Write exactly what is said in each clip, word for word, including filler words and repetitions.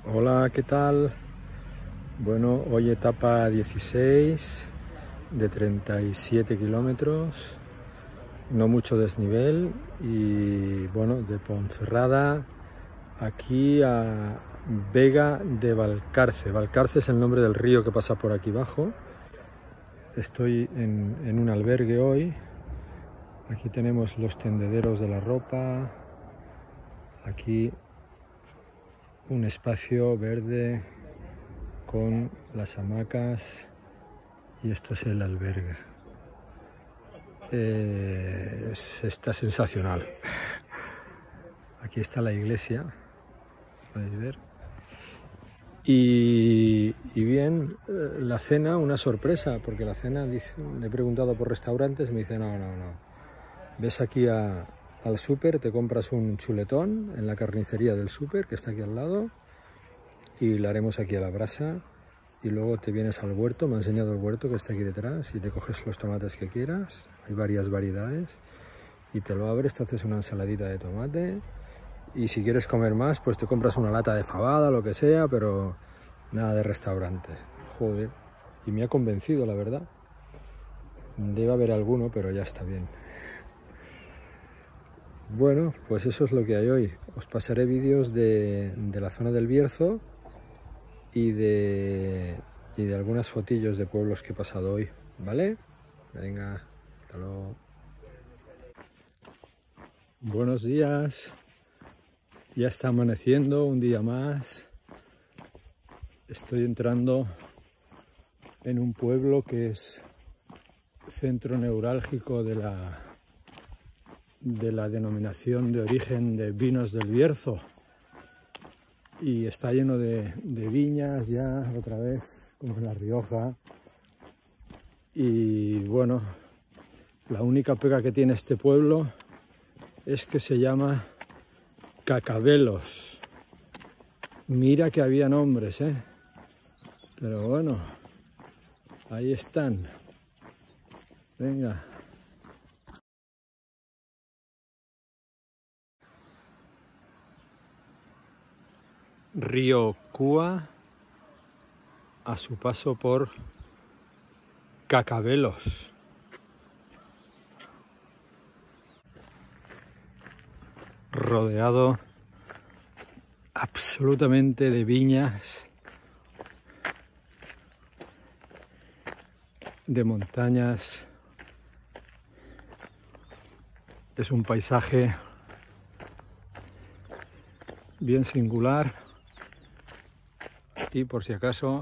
Hola, ¿qué tal? Bueno, hoy etapa dieciséis de treinta y siete kilómetros, no mucho desnivel y bueno, de Ponferrada aquí a Vega de Valcarce. Valcarce es el nombre del río que pasa por aquí abajo. Estoy en, en un albergue hoy. Aquí tenemos los tendederos de la ropa. Aquí un espacio verde con las hamacas y esto es el albergue. Eh, es, está sensacional. Aquí está la iglesia, podéis ver. Y, y bien, la cena, una sorpresa, porque la cena, dice, le he preguntado por restaurantes, me dice no, no, no. Ves aquí a, al súper, te compras un chuletón en la carnicería del súper, que está aquí al lado, y lo haremos aquí a la brasa. Y luego te vienes al huerto, me ha enseñado el huerto que está aquí detrás, y te coges los tomates que quieras, hay varias variedades, y te lo abres, te haces una ensaladita de tomate. Y si quieres comer más, pues te compras una lata de fabada, lo que sea, pero nada de restaurante. Joder, y me ha convencido, la verdad. Debe haber alguno, pero ya está bien. Bueno, pues eso es lo que hay hoy. Os pasaré vídeos de, de la zona del Bierzo y de, y de algunas fotillos de pueblos que he pasado hoy, ¿vale? Venga, hasta luego. Buenos días. Ya está amaneciendo un día más. Estoy entrando en un pueblo que es centro neurálgico de la, de la denominación de origen de vinos del Bierzo. Y está lleno de, de viñas ya otra vez, como en La Rioja. Y bueno, la única pega que tiene este pueblo es que se llama Cacabelos. Mira que había nombres, ¿eh? Pero bueno, ahí están. Venga. Río Cúa a su paso por Cacabelos. Rodeado absolutamente de viñas, de montañas. Es un paisaje bien singular y por si acaso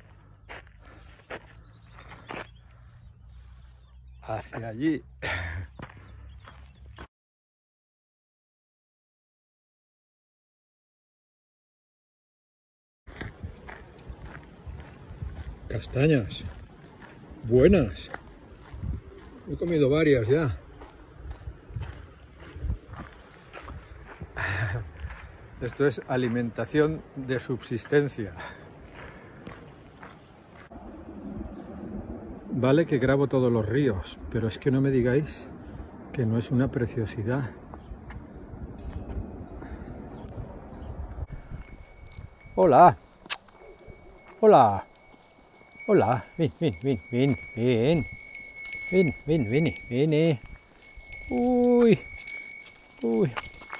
hacia allí. Castañas, buenas. He comido varias ya. Esto es alimentación de subsistencia. Vale que grabo todos los ríos, pero es que no me digáis que no es una preciosidad. Hola. Hola. Hola. Ven, ven, ven, ven, ven. Ven, ven, ven, ven. Uy. Uy.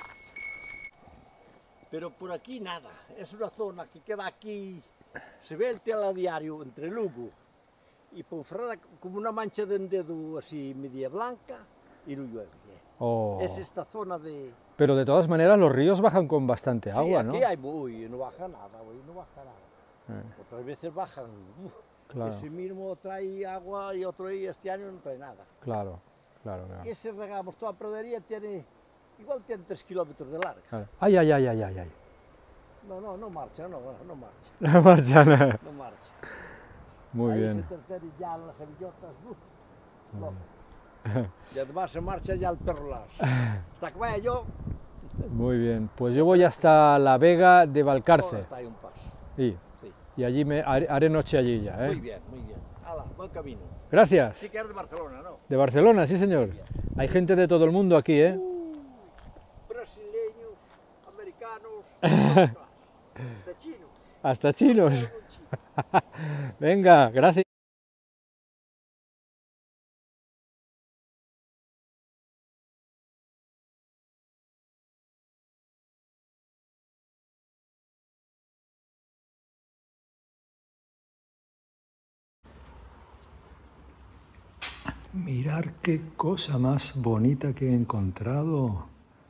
Pero por aquí nada, es una zona que queda aquí, se ve el telediario entre Lugo y Ponferrada como una mancha de un dedo así media blanca y no llueve. Oh. Es esta zona de... Pero de todas maneras los ríos bajan con bastante sí, agua, aquí ¿no? Aquí hay muy, no baja nada, hoy no baja nada. Eh. Otras veces bajan, uf, claro. Ese mismo trae agua y otro día este año no trae nada. Claro, claro, claro. Y ese regamos, toda la pradería tiene, igual tiene tres kilómetros de larga. Claro. Ay, ay, ay, ay, ay, ay. No, no, no marcha, no, no marcha. No marcha, no. No marcha. Muy ahí bien. se terceran ya las avillotas, uh, no. Y además se marcha ya el perrolar. Hasta que vaya yo. Muy bien, pues yo voy hasta la Vega de Valcarce. Está ahí un paso. Sí. Sí. Y allí me haré, haré noche allí ya, ¿eh? Muy bien, muy bien. Hala, buen camino. Gracias. Sí que eres de Barcelona, ¿no? De Barcelona, sí señor. Hay gente de todo el mundo aquí, ¿eh? Uh, brasileños, americanos. Hasta chino. Hasta chinos. Venga, gracias. Mirar qué cosa más bonita que he encontrado.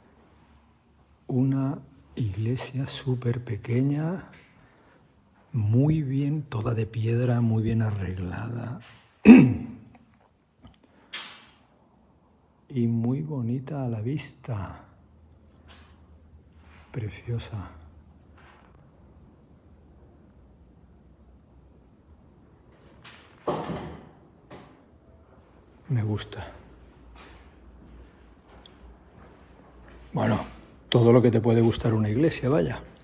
Una iglesia súper pequeña, muy bien, toda de piedra, muy bien arreglada. Y muy bonita a la vista. Preciosa. Me gusta. Bueno, todo lo que te puede gustar una iglesia, vaya.